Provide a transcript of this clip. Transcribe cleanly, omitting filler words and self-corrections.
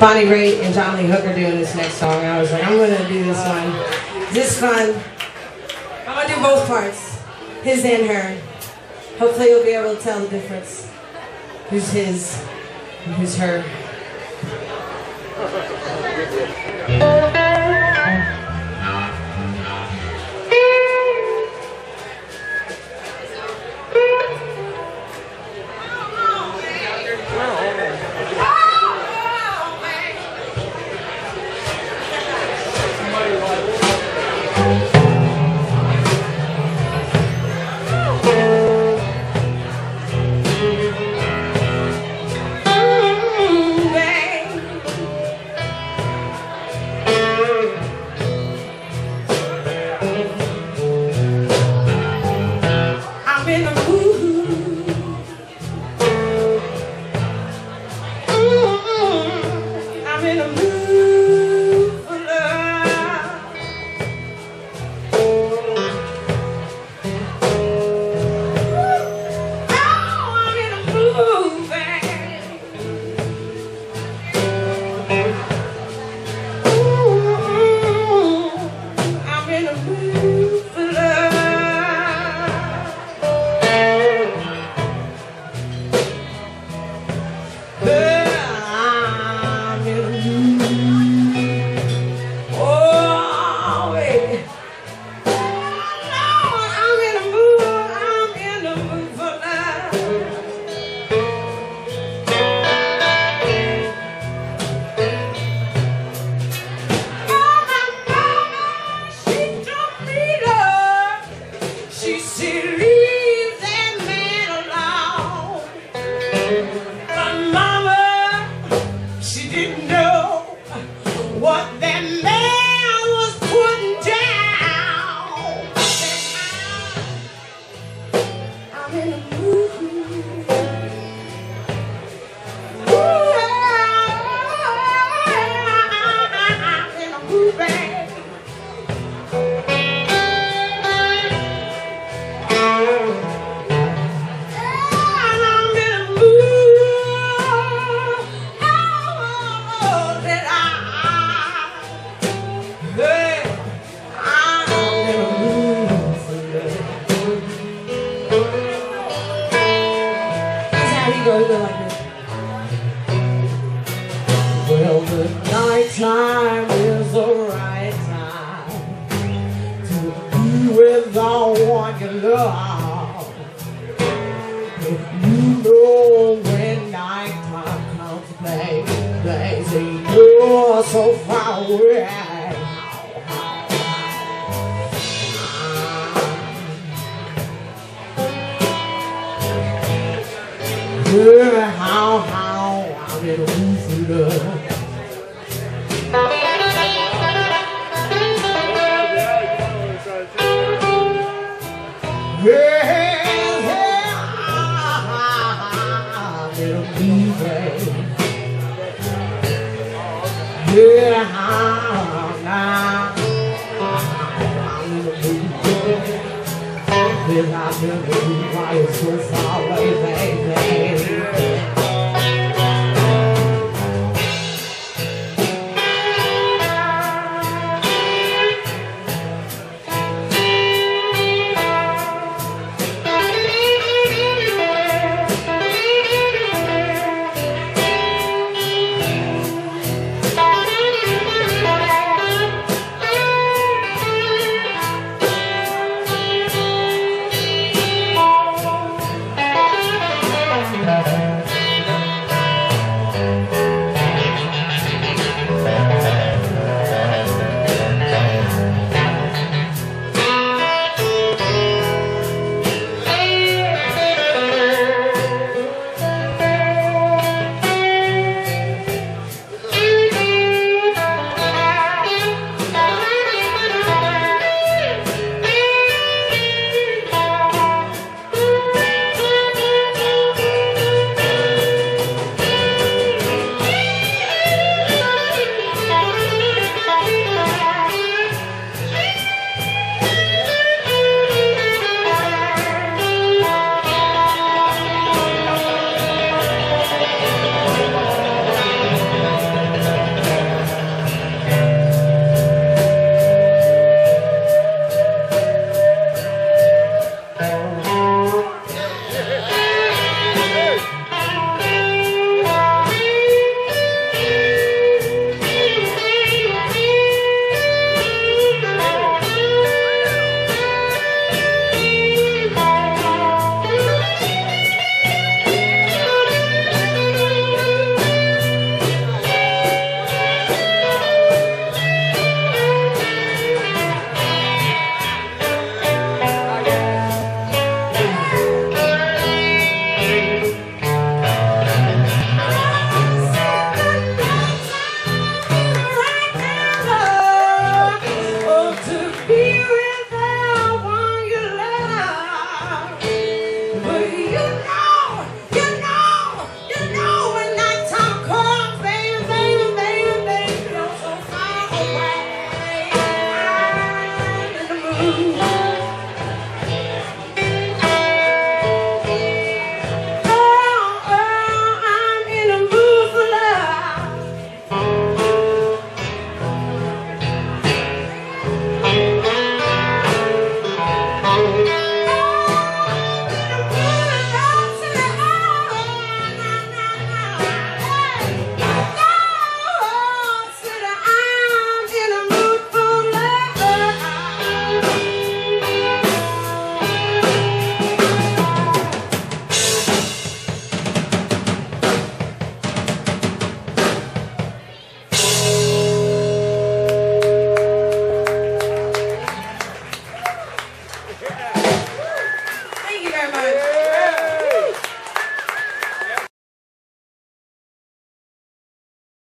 Bonnie Raitt and John Lee Hooker doing this next song. I was like, I'm gonna do this one. This fun. I'm gonna do both parts, his and her. Hopefully you'll be able to tell the difference. Who's his and who's her. Well, the night time is the right time to be with the one you love. You know when night time comes, baby, you're so far away. Yeah, how I'm in a mood for love. Yeah, I'm in a mood, baby. Yeah, I'm in a mood, baby. Then I'm in a mood while you're so far away, baby.